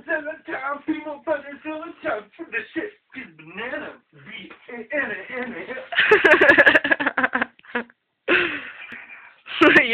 People better sell the time for the shit is banana.